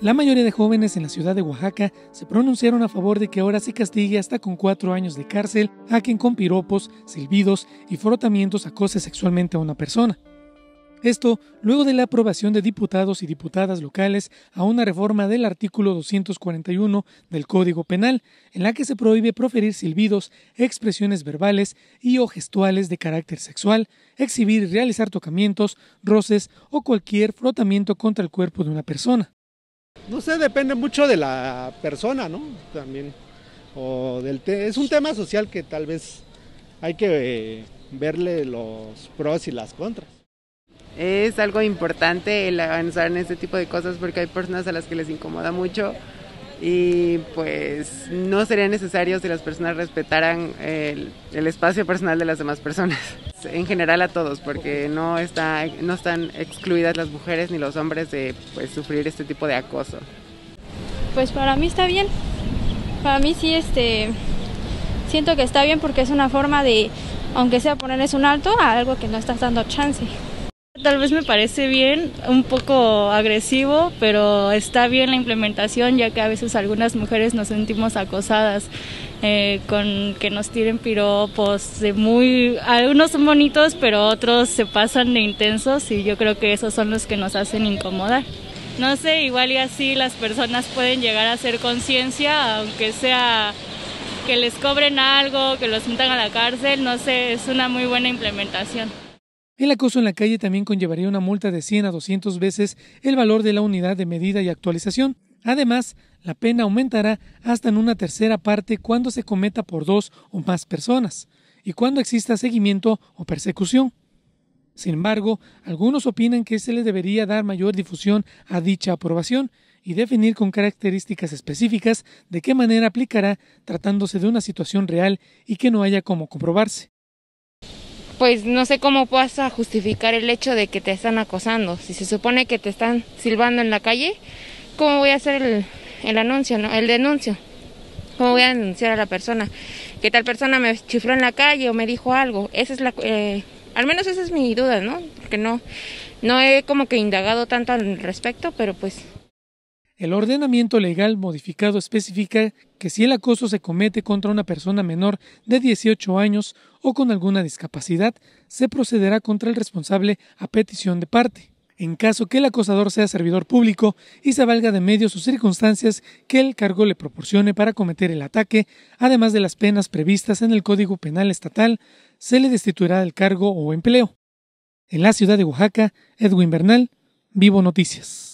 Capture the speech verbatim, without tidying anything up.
La mayoría de jóvenes en la ciudad de Oaxaca se pronunciaron a favor de que ahora se castigue hasta con cuatro años de cárcel a quien con piropos, silbidos y frotamientos acose sexualmente a una persona. Esto luego de la aprobación de diputados y diputadas locales a una reforma del artículo doscientos cuarenta y uno del Código Penal, en la que se prohíbe proferir silbidos, expresiones verbales y o gestuales de carácter sexual, exhibir y realizar tocamientos, roces o cualquier frotamiento contra el cuerpo de una persona. No sé, depende mucho de la persona, ¿no? También, o del te es un tema social que tal vez hay que eh, verle los pros y las contras. Es algo importante el avanzar en este tipo de cosas porque hay personas a las que les incomoda mucho y pues no sería necesario si las personas respetaran el, el espacio personal de las demás personas. En general a todos, porque no, está, no están excluidas las mujeres ni los hombres de pues, sufrir este tipo de acoso. Pues para mí está bien, para mí sí este, siento que está bien porque es una forma de, aunque sea ponerles un alto a algo que no estás dando chance. Tal vez me parece bien, un poco agresivo, pero está bien la implementación, ya que a veces algunas mujeres nos sentimos acosadas eh, con que nos tiren piropos, de muy, algunos son bonitos, pero otros se pasan de intensos y yo creo que esos son los que nos hacen incomodar. No sé, igual y así las personas pueden llegar a hacer conciencia, aunque sea que les cobren algo, que los metan a la cárcel, no sé, es una muy buena implementación. El acoso en la calle también conllevaría una multa de cien a doscientas veces el valor de la unidad de medida y actualización. Además, la pena aumentará hasta en una tercera parte cuando se cometa por dos o más personas y cuando exista seguimiento o persecución. Sin embargo, algunos opinan que se le debería dar mayor difusión a dicha aprobación y definir con características específicas de qué manera aplicará tratándose de una situación real y que no haya cómo comprobarse. Pues no sé cómo vas a justificar el hecho de que te están acosando. Si se supone que te están silbando en la calle, ¿cómo voy a hacer el, el anuncio, no? El denuncio? ¿Cómo voy a denunciar a la persona? Que tal persona me chifló en la calle o me dijo algo. Esa es la, eh, al menos esa es mi duda, ¿no? Porque no, no he como que indagado tanto al respecto, pero pues... El ordenamiento legal modificado especifica que si el acoso se comete contra una persona menor de dieciocho años o con alguna discapacidad, se procederá contra el responsable a petición de parte. En caso que el acosador sea servidor público y se valga de medios o circunstancias que el cargo le proporcione para cometer el ataque, además de las penas previstas en el Código Penal Estatal, se le destituirá del cargo o empleo. En la ciudad de Oaxaca, Edwin Bernal, Vivo Noticias.